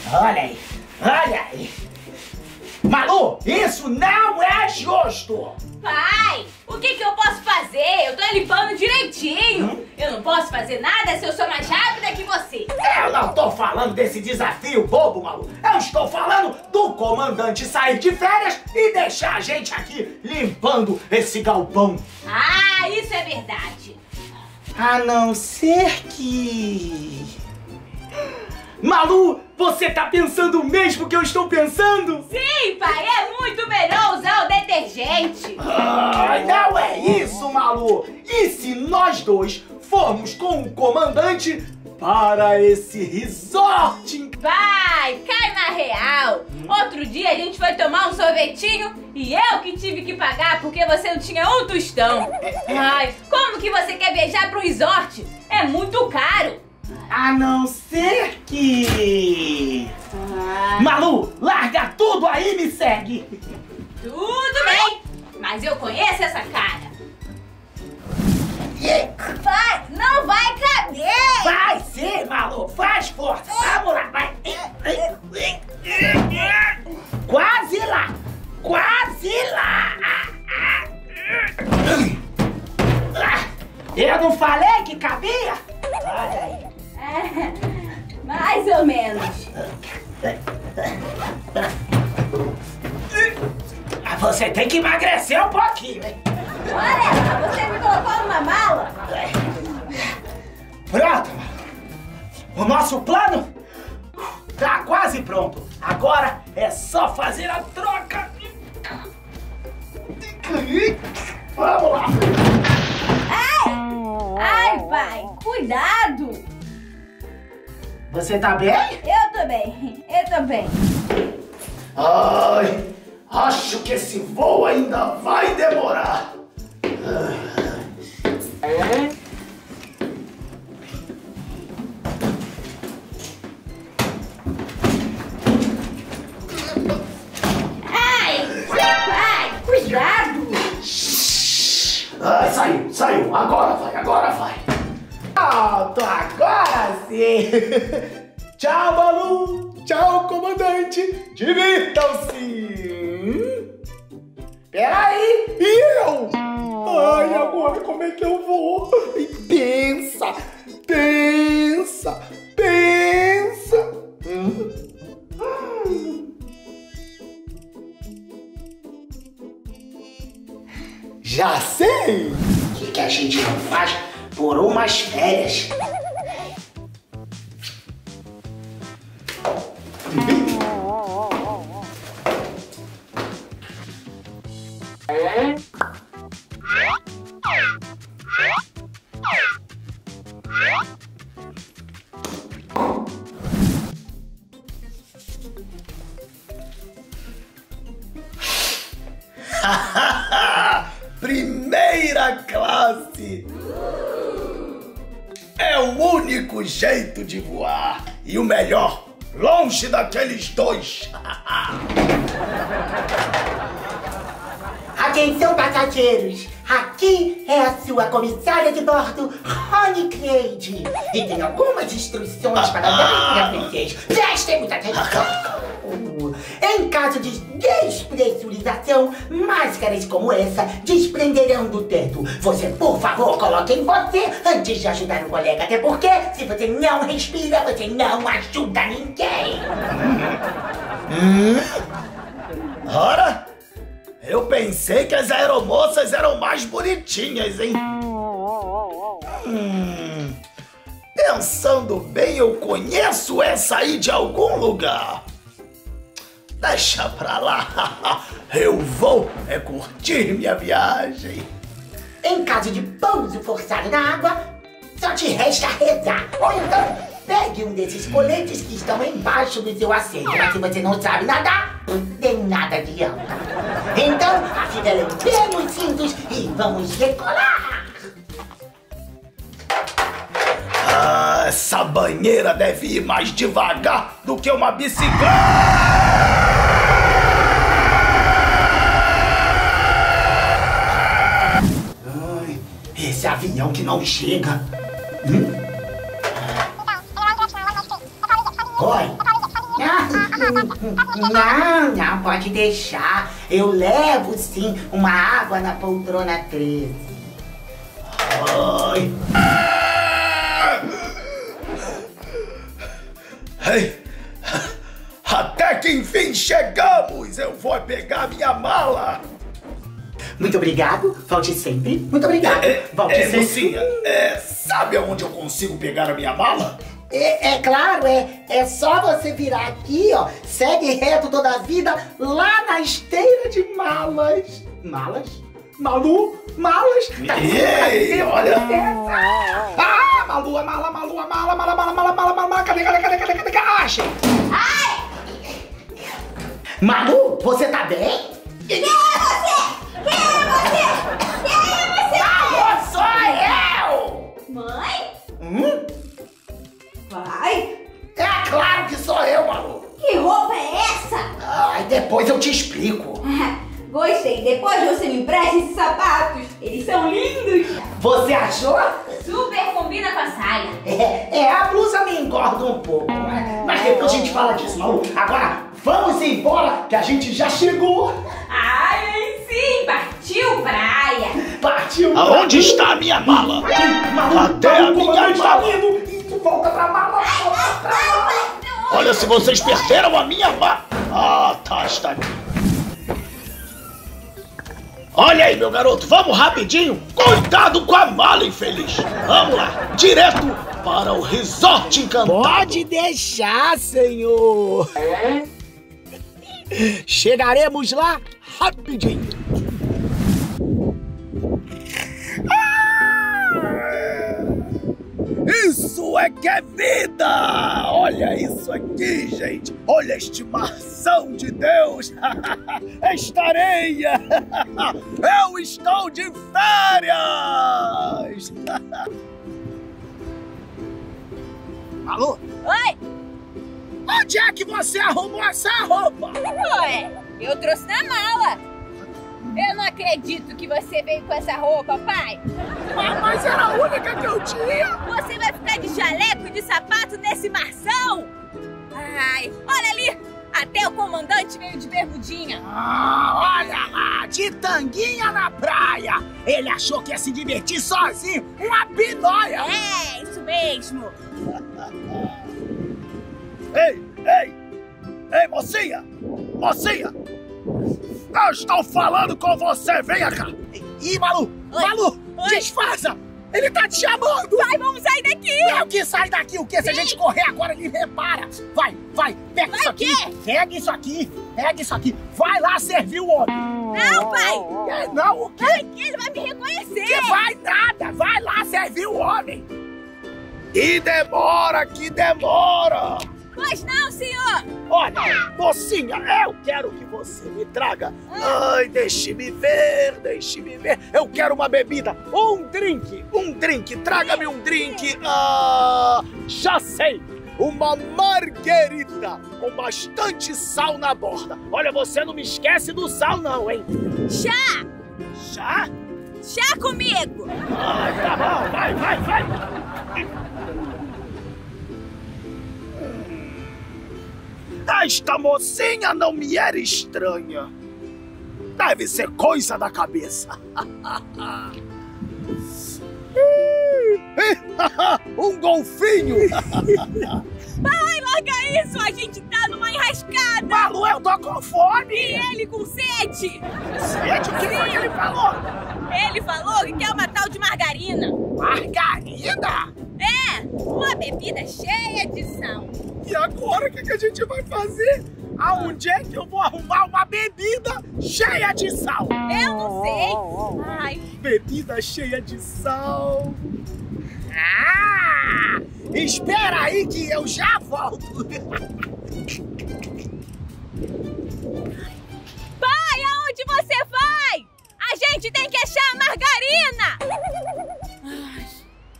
Olha aí, olha aí. Malu, isso não é justo! Pai, o que eu posso fazer? Eu tô limpando direitinho. Eu não posso fazer nada se eu sou mais rápida que você. Eu não tô falando desse desafio bobo, Malu. Eu estou falando do comandante sair de férias e deixar a gente aqui limpando esse galpão. Ah, isso é verdade. A não ser que... Malu, você tá pensando o mesmo que eu estou pensando? Sim, pai, é muito melhor usar o detergente. Ai, não é isso, Malu. E se nós dois formos com o comandante para esse resort? Pai, cai na real. Outro dia a gente foi tomar um sorvetinho e eu que tive que pagar porque você não tinha um tostão. Ai, como que você quer viajar para um resort? É muito caro. A não ser que... Malu, larga tudo aí e me segue. Tudo bem, mas eu conheço essa cara. Pai, não vai caber. Vai sim, Malu, faz força. Vamos lá, vai. Quase lá, quase lá. Eu não falei que cabia? Olha aí. Mais ou menos. Você tem que emagrecer um pouquinho, hein? Olha, você me colocou numa mala. Pronto, o nosso plano tá quase pronto. Agora é só fazer a troca. Vamos lá. Ai, pai, cuidado. Você tá bem? Eu tô bem, eu tô bem. Ai, acho que esse voo ainda vai demorar. Ai, pai, cuidado. Ai, saiu. Agora vai. Pronto, agora sim. Tchau, Malu. Tchau, comandante. Divirtam-se. Peraí. E eu? Ai, agora como é que eu vou? Pensa. Já sei! O que a gente não faz por umas férias? Primeira classe! É o único jeito de voar. E o melhor, longe daqueles dois. Atenção, passageiros! Aqui é a sua comissária de bordo, Rony Cleide. E tem algumas instruções para dar para vocês. Prestem muita atenção! Em caso de despressurização, máscaras como essa desprenderão do teto. Você, por favor, coloque em você antes de ajudar o colega. Até porque, se você não respira, você não ajuda ninguém. Ora, eu pensei que as aeromoças eram mais bonitinhas, hein? Pensando bem, eu conheço essa aí de algum lugar. Deixa pra lá. Eu vou curtir minha viagem. Em caso de pouso forçado na água, só te resta rezar. Ou então, pegue um desses coletes que estão embaixo do seu assento. Mas se você não sabe nadar, nem nada adianta. Então, afivelem bem os cintos e vamos decolar. Essa banheira deve ir mais devagar do que uma bicicleta. Esse avião que não chega. Oi. Não, pode deixar. Eu levo, sim, uma água na poltrona 13. Ai. Ai. Até que enfim chegamos! Eu vou pegar minha mala! Muito obrigado, volte sempre. Muito obrigado, volte sempre. Mocinha, sabe aonde eu consigo pegar a minha mala? É claro, é só você virar aqui, ó. Segue reto toda a vida lá na esteira de malas. Malas? Malu? Malas? Ei, olha! Ah, Malu, a mala. Cadê? Achei. Malu, você tá bem? Quem é você? Malu, sou eu! Mãe? Pai? É claro que sou eu, Malu. Que roupa é essa? Ai, depois eu te explico. Gostei. Depois você me empresta esses sapatos. Eles são lindos. Você achou? Super combina com a saia. A blusa me engorda um pouco, né? Mas depois a gente fala disso, Malu. Agora, vamos embora, que a gente já chegou. Ai, sim. Partiu praia. Partiu. Aonde está a minha mala? Malu, Cadê a minha está mala? vindo. Isso, volta pra mala. Olha se vocês perderam a minha mala! Ah, tá, está aqui. Olha aí, meu garoto, vamos rapidinho. Cuidado com a mala, infeliz. Vamos lá, direto para o Resort Encantado. Pode deixar, senhor. Chegaremos lá rapidinho. Isso é que é vida! Olha isso aqui, gente! Olha a estimação de Deus! Esta areia! Eu estou de férias! Alô? Oi. Onde é que você arrumou essa roupa? Ué, eu trouxe na mala. Eu não acredito que você veio com essa roupa, pai. Mas era a única que eu tinha. Você vai ficar de jaleco e de sapato nesse marzão? Ai, olha ali. Até o comandante veio de bermudinha. Olha lá, de tanguinha na praia. Ele achou que ia se divertir sozinho. Uma pinóia. É, isso mesmo. Ei, mocinha! Mocinha! Eu estou falando com você, venha cá! Ih, Malu! Oi. Malu! Oi. Disfarça! Ele tá te chamando! Vai, vamos sair daqui! Não, que sai daqui! O quê? Se a gente correr agora, ele repara! Vai! Pega Vai isso o aqui! quê? Pega isso aqui! Vai lá servir o homem! Não, pai! Não, o quê? Vai que ele vai me reconhecer! Que vai nada! Vai lá servir o homem! E demora que demora! Pois não, senhor! Olha, mocinha, eu quero que você me traga. Ai, deixe-me ver. Eu quero uma bebida, um drink. Traga-me um drink. Já sei. Uma marguerita com bastante sal na borda. Olha, você não me esquece do sal não, hein? Chá! Chá? Chá comigo! Ai, tá bom, vai. Esta mocinha não me era estranha. Deve ser coisa da cabeça. Um golfinho. Pai, larga isso! A gente tá numa enrascada! Malu, eu tô com fome! E ele com sede! Sede? O que foi que ele falou? Ele falou que quer uma tal de margarina! Margarina? É! Uma bebida cheia de sal! E agora, o que a gente vai fazer? Aonde é que eu vou arrumar uma bebida cheia de sal? Eu não sei! Ai! Bebida cheia de sal! Espera aí que eu já volto! Pai, aonde você vai? A gente tem que achar a margarina! Ai.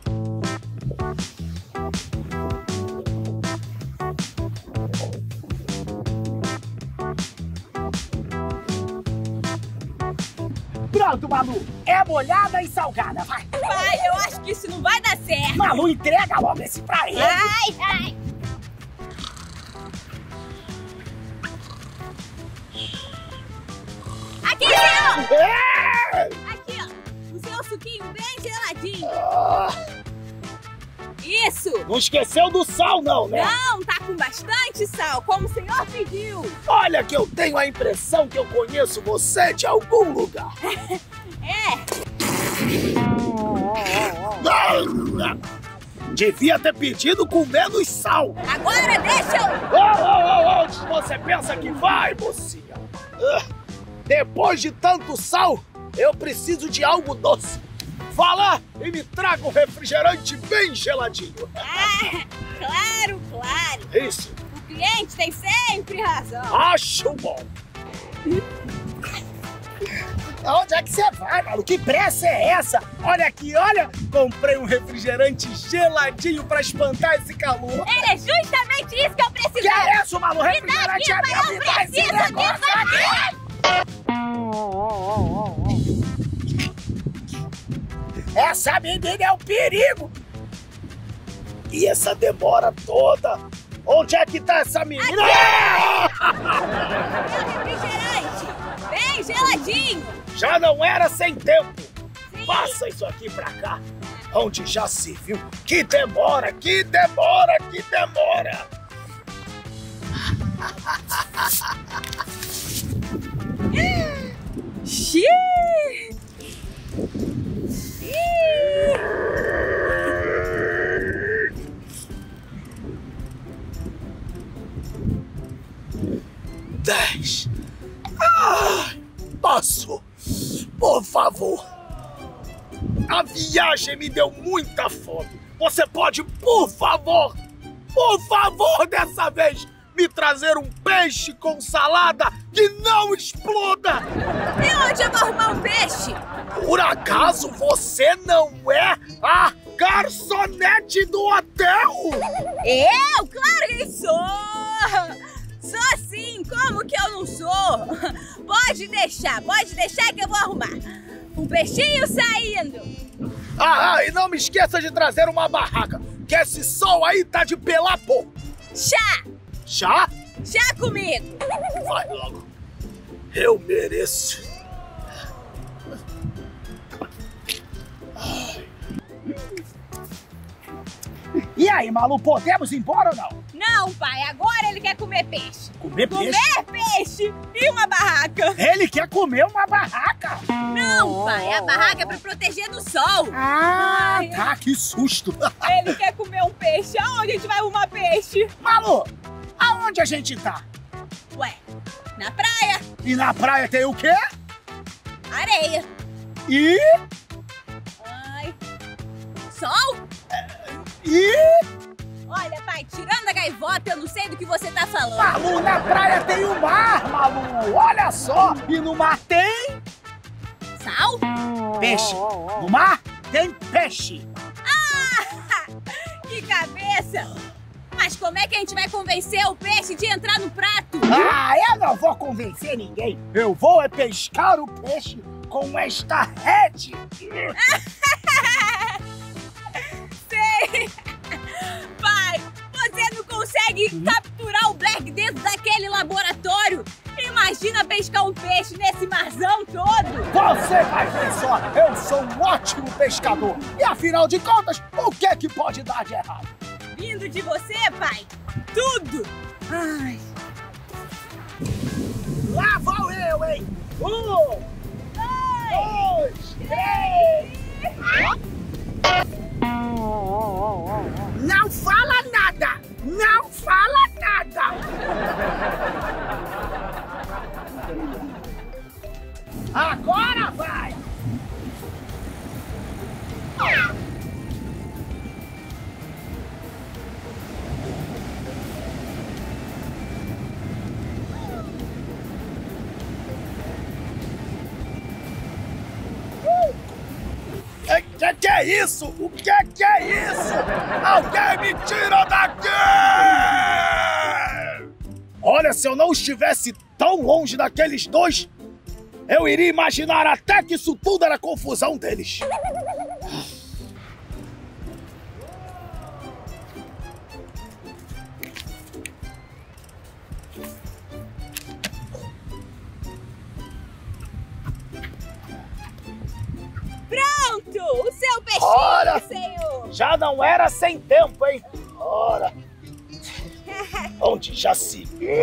Pronto, Malu! É molhada e salgada, vai! Pai, eu acho que isso não vai dar certo! Malu, entrega logo esse pra ele! Ai! Aqui, senhor! É! Aqui, ó. O seu suquinho bem geladinho. Ah, Isso! não esqueceu do sal, não, né? Não, tá com bastante sal, como o senhor pediu. Olha que eu tenho a impressão que eu conheço você de algum lugar. É, Devia ter pedido com menos sal. agora deixa eu... Onde você pensa que vai, mocinha? Depois de tanto sal, eu preciso de algo doce. Vá lá e me traga um refrigerante bem geladinho. Ah, claro, claro. Isso, O cliente tem sempre razão. acho bom. Onde é que você vai, maluco? Que pressa é essa? Olha aqui, olha. Comprei um refrigerante geladinho pra espantar esse calor. Era justamente isso que eu Que precisava. é isso, maluco? Refrigerante é meu. Me dá esse preciso negócio disso aqui. Essa menina é um perigo. E essa demora toda. Onde é que tá essa menina? Refrigerante, bem geladinho. Já não era sem tempo. Sim. Passa isso aqui pra cá. Onde já se viu. Que demora, que demora, que demora. Xiii. Dez. Passou. Por favor. A viagem me deu muita fome. Você pode, por favor, dessa vez, me trazer um peixe com salada que não exploda? E onde eu vou arrumar um peixe? Por acaso você não é a garçonete do hotel? Eu? Claro que sou! Sou sim, como que eu não sou? Pode deixar que eu vou arrumar. Um peixinho saindo. E não me esqueça de trazer uma barraca, que esse sol aí tá de pelar pouco. Chá! Chá? Chá comigo! Vai logo. Eu mereço. E aí, Malu, podemos ir embora ou não? Não, pai, agora ele quer comer peixe. Comer peixe? Comer peixe e uma barraca. Ele quer comer uma barraca. Não, pai, a barraca é pra proteger do sol. Ai. Tá, que susto. Ele quer comer um peixe. Aonde a gente vai arrumar peixe? Malu, aonde a gente tá? Ué, na praia, E na praia tem o quê? areia. E... Ai, sol? E... Olha, pai, tirando a gaivota, eu não sei do que você tá falando. Malu, na praia tem o mar, Malu. Olha só. E no mar tem... Sal? peixe. No mar tem peixe. Que cabeça! Mas como é que a gente vai convencer o peixe de entrar no prato? Eu não vou convencer ninguém. Eu vou é pescar o peixe com esta rede. Sei! Pai, você não consegue capturar o Black dentro daquele laboratório? Imagina pescar um peixe nesse marzão todo! Você vai ver só, eu sou um ótimo pescador. E afinal de contas, o que é que pode dar de errado? Vindo de você, pai, tudo! Ai. Lá vou eu, hein? 1, 2, 3. Não fala nada! Não fala nada! Agora vai! Que é isso? O que é isso? Alguém me tira daqui! Olha, se eu não estivesse tão longe daqueles dois, eu iria imaginar até que isso tudo era confusão deles. Ora, senhor. já não era sem tempo, hein? Ora. Onde já se...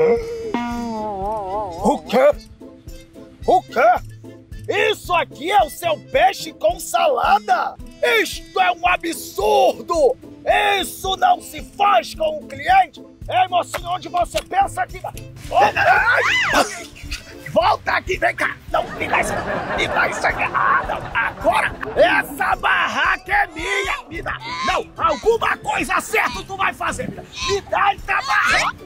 O quê? O quê? Isso aqui é o seu peixe com salada? Isto é um absurdo! Isso não se faz com o cliente! Ei, mocinho, onde você pensa que... Volta aqui, vem cá! Não, me dá isso aqui! Me dá isso aqui! Ah, não! Agora, essa barraca é minha! Me dá! Não! Alguma coisa certa tu vai fazer! Me dá essa barraca!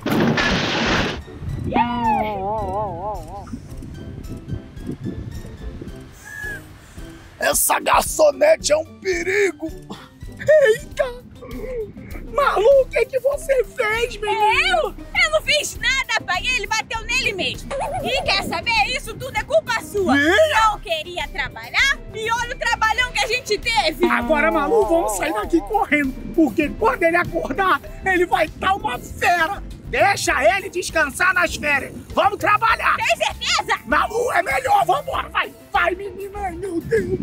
Essa garçonete é um perigo! Eita! Malu, o que você fez, menino? Eu não fiz nada, pai. Ele bateu nele mesmo. E quer saber? Isso tudo é culpa sua. Não queria trabalhar e olha o trabalhão que a gente teve. Agora, Malu, vamos sair daqui correndo, porque quando ele acordar, ele vai estar uma fera. Deixa ele descansar nas férias. Vamos trabalhar. Tem certeza? Malu, é melhor. Vambora, vai. Vai, menina. Ai, meu Deus.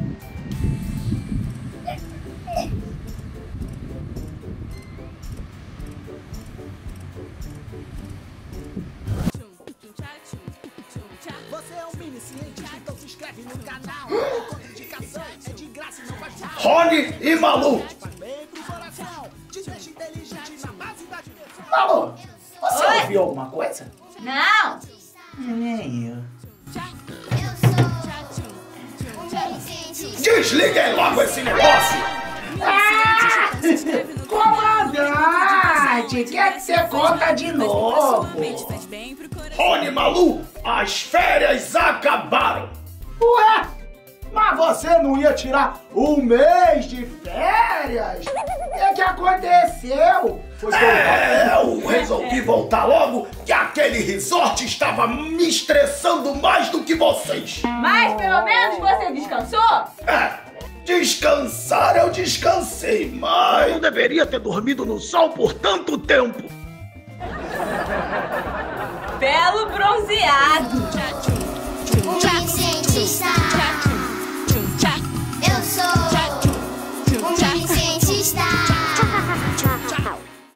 Você é um mini cientista, então se inscreve no canal. Encontra indicação, é de graça e não vai pagar. Rony e Malu. Malu, você ouviu alguma coisa? Não. Nem eu. Desliguem logo esse negócio! Comandante, quer que você conta de novo? Rony e Malu, as férias acabaram! Ué, mas você não ia tirar um mês de férias? O que aconteceu? Eu resolvi voltar logo que aquele resort estava me estressando mais do que vocês! Mas pelo menos você descansou? Descansar eu descansei, mas eu deveria ter dormido no sol por tanto tempo! Belo bronzeado. Cientista